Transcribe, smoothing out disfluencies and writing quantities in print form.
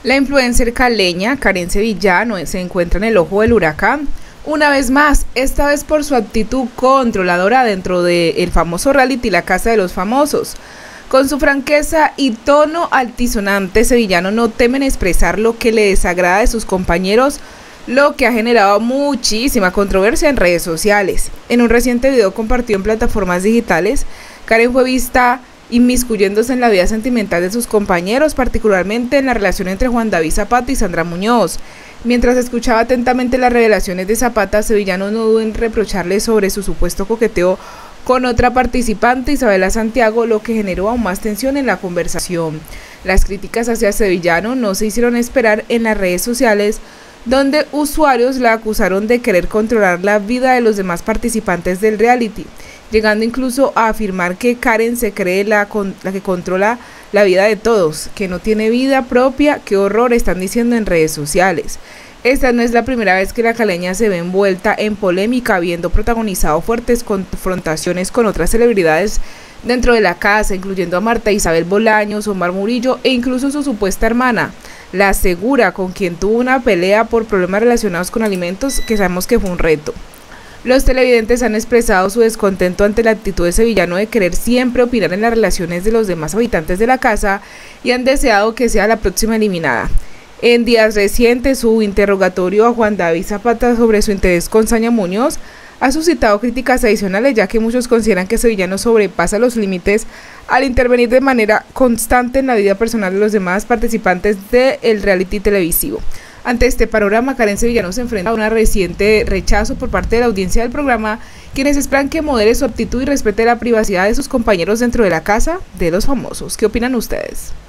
La influencer caleña Karen Sevillano se encuentra en el ojo del huracán una vez más, esta vez por su actitud controladora dentro del famoso reality La Casa de los Famosos. Con su franqueza y tono altisonante, Sevillano no teme en expresar lo que le desagrada de sus compañeros, lo que ha generado muchísima controversia en redes sociales. En un reciente video compartido en plataformas digitales, Karen fue vista inmiscuyéndose en la vida sentimental de sus compañeros, particularmente en la relación entre Juan David Zapata y Sandra Muñoz. Mientras escuchaba atentamente las revelaciones de Zapata, Sevillano no dudó en reprocharle sobre su supuesto coqueteo con otra participante, Isabela Santiago, lo que generó aún más tensión en la conversación. Las críticas hacia Sevillano no se hicieron esperar en las redes sociales, donde usuarios la acusaron de querer controlar la vida de los demás participantes del reality, llegando incluso a afirmar que Karen se cree la que controla la vida de todos, que no tiene vida propia. ¡Qué horror!, están diciendo en redes sociales. Esta no es la primera vez que la caleña se ve envuelta en polémica, habiendo protagonizado fuertes confrontaciones con otras celebridades dentro de la casa, incluyendo a Marta Isabel Bolaños, Omar Murillo e incluso su supuesta hermana, La Segura, con quien tuvo una pelea por problemas relacionados con alimentos, que sabemos que fue un reto. Los televidentes han expresado su descontento ante la actitud de Sevillano de querer siempre opinar en las relaciones de los demás habitantes de la casa y han deseado que sea la próxima eliminada. En días recientes, su interrogatorio a Juan David Zapata sobre su interés con Sandra Muñoz ha suscitado críticas adicionales, ya que muchos consideran que Sevillano sobrepasa los límites al intervenir de manera constante en la vida personal de los demás participantes del reality televisivo. Ante este panorama, Karen Sevillano se enfrenta a un reciente rechazo por parte de la audiencia del programa, quienes esperan que modere su actitud y respete la privacidad de sus compañeros dentro de la Casa de los Famosos. ¿Qué opinan ustedes?